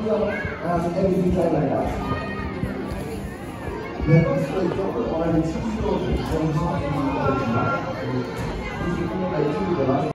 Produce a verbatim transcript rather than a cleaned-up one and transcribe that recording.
chocolate and everything came like that. The first week chocolate, I had two strawberries, one side and one